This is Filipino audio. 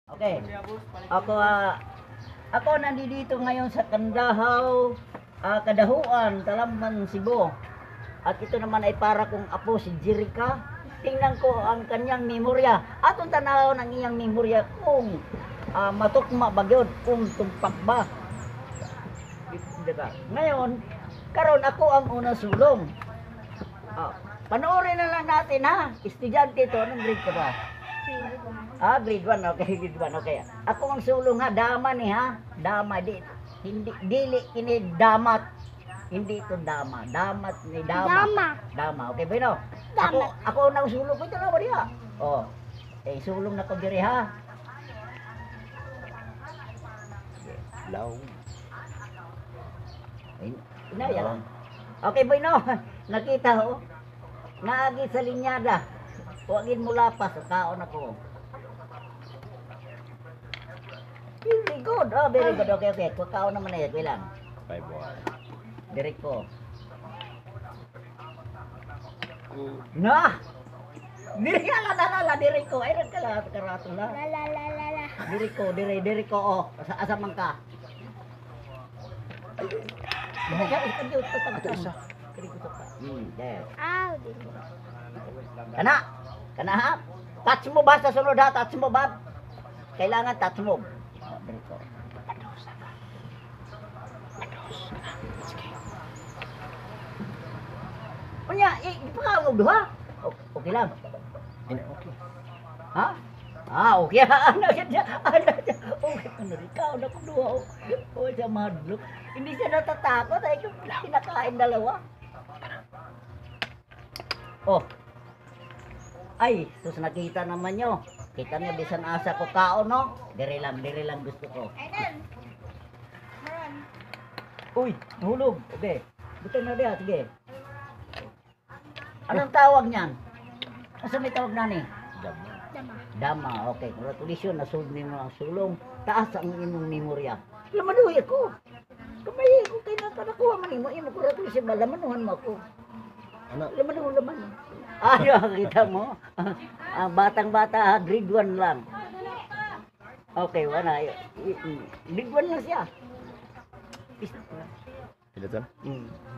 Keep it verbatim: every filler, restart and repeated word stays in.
Okay. Ako ah ako nandito ngayon sa Kandahaw, ah, Kadahuan, Talamban, Cebu. At ito naman ay para kong apo si Jerica. Tingnan ko ang kanyang memorya. Atong tanaw ng iyang memorya kung ah, matukma ba gyud, kung tumpak ba. Diba? Ngayon, karon ako ang unang sulong. Ah, panoorin na lang natin ha. Estudyante to, anong grade ka ba? Ah, grade one, okay, grade one, okay. Ako ang sulong ha, dama ni ha. Dama, di, hindi, dili, kini damat. Hindi ito dama, damat ni dama. Dama. Dama, okay ba yun? Ako, Damat. ako ang sulong ko, ito na ba diha? Oh, eh, sulong na ko diri ha. Law. Ay, inaya lang. Okay, boy, no? Nakita ho. Naagi sa linyada. Huwagin mo lapas, kaon ako. Very good. Oh, very good. Okay, okay. Kukaon naman na yan. Bilang. Five one. Direct ko. Na! Diri ka la la la direct ko. Ay, ka la karato la. La la la la la. Direct ko, dire dire ko oh. Asa asa man ka? Ano ka? Ito yung tatang isa. Direct ko ta. Hmm, there. Aw, di ko. Kana. Kana ha? Touch mo ba sa sunod ha? Touch mo ba? Kailangan touch mo. Oh, direct ko. Unya, eh, di pa ka mo duha? O- Okay lang. Ina, okay. Ha? Ah, okay. Ano siya? Ano siya? Okay, ano rin ka? Ano ko duha? O, siya madlo. Hindi siya natatakot. Ay, kung kinakain dalawa. Oh. Ay, sus nakita naman nyo. Kita niyo, bisan asa ko kao, no? Dire lang, dire lang gusto ko. Aiden. Maron. Uy, nahulog. Okay. Buto na diya, sige. Anong tawag niyan? Asa may tawag na ni? Dama. Dama. Dama, okay. Congratulations, nasolve mo ang sulong. Taas ang imong memorya. Lamanuhi ako. Kamay ko kay nakanakuha man imo. Imo congratulations, malamanuhan mo ako. Ano? Lamanuhan laman. Ano, kita mo? Ang batang-bata, grade one lang. Okay, wala. I- i- Grade one lang siya. Pilotan? Hmm.